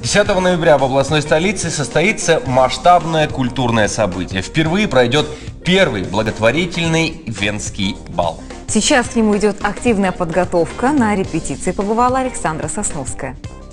10 ноября в областной столице состоится масштабное культурное событие. Впервые пройдет первый благотворительный венский бал. Сейчас к нему идет активная подготовка. На репетиции побывала Александра Сосновская.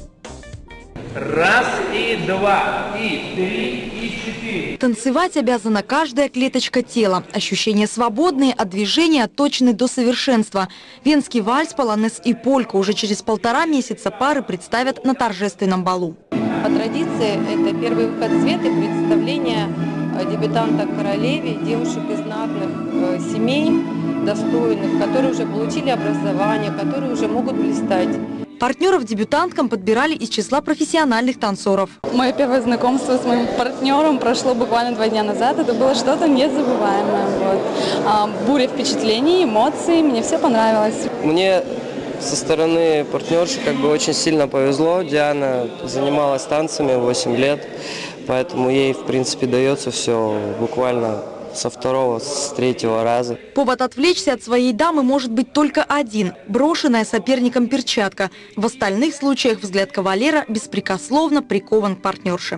Раз, и два, и три, и четыре. Танцевать обязана каждая клеточка тела. Ощущения свободные, а движения точны до совершенства. Венский вальс, полонез и полька уже через 1,5 месяца пары представят на торжественном балу. По традиции это первый выход в свет и представление дебютанта королеве, девушек из знатных семей, достойных, которые уже получили образование, которые уже могут блистать. Партнеров дебютанткам подбирали из числа профессиональных танцоров. Мое первое знакомство с моим партнером прошло буквально 2 дня назад. Это было что-то незабываемое. Буря впечатлений, эмоций. Мне все понравилось. Мне со стороны партнерши очень сильно повезло. Диана занималась танцами 8 лет, поэтому ей, в принципе, дается все буквально со 2-го, с 3-го раза. Повод отвлечься от своей дамы может быть только один – брошенная соперником перчатка. В остальных случаях взгляд кавалера беспрекословно прикован к партнерше.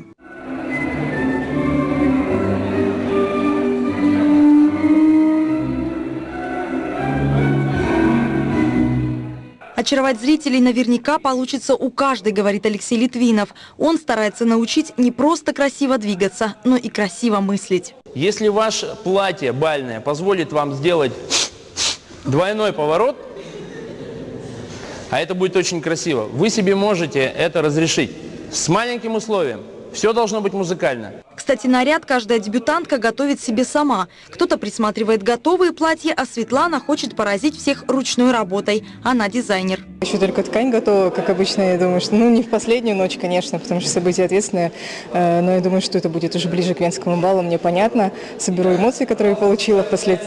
Очаровать зрителей наверняка получится у каждой, говорит Алексей Литвинов. Он старается научить не просто красиво двигаться, но и красиво мыслить. Если ваше платье бальное позволит вам сделать двойной поворот, а это будет очень красиво, вы себе можете это разрешить с маленьким условием. Все должно быть музыкально. Кстати, наряд каждая дебютантка готовит себе сама. Кто-то присматривает готовые платья, а Светлана хочет поразить всех ручной работой. Она дизайнер. Еще только ткань готова, как обычно. Я думаю, что не в последнюю ночь, конечно, потому что событие ответственное. Но я думаю, что это будет уже ближе к венскому балу. Мне понятно. Соберу эмоции, которые я получила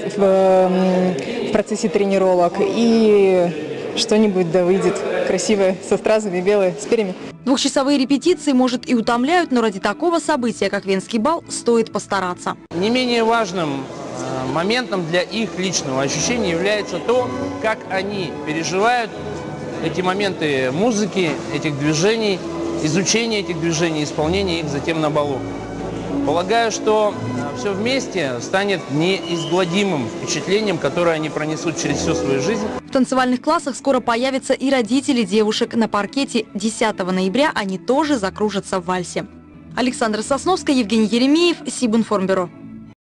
в процессе тренировок. И что-нибудь да выйдет красивое, со стразами, белое, с перьями. 2-часовые репетиции, может, и утомляют, но ради такого события, как венский бал, стоит постараться. Не менее важным моментом для их личного ощущения является то, как они переживают эти моменты музыки, этих движений, изучения этих движений, исполнения их затем на балу. Полагаю, что все вместе станет неизгладимым впечатлением, которое они пронесут через всю свою жизнь. В танцевальных классах скоро появятся и родители девушек. На паркете 10 ноября они тоже закружатся в вальсе. Александра Сосновская, Евгений Еремеев, Сибинформбюро.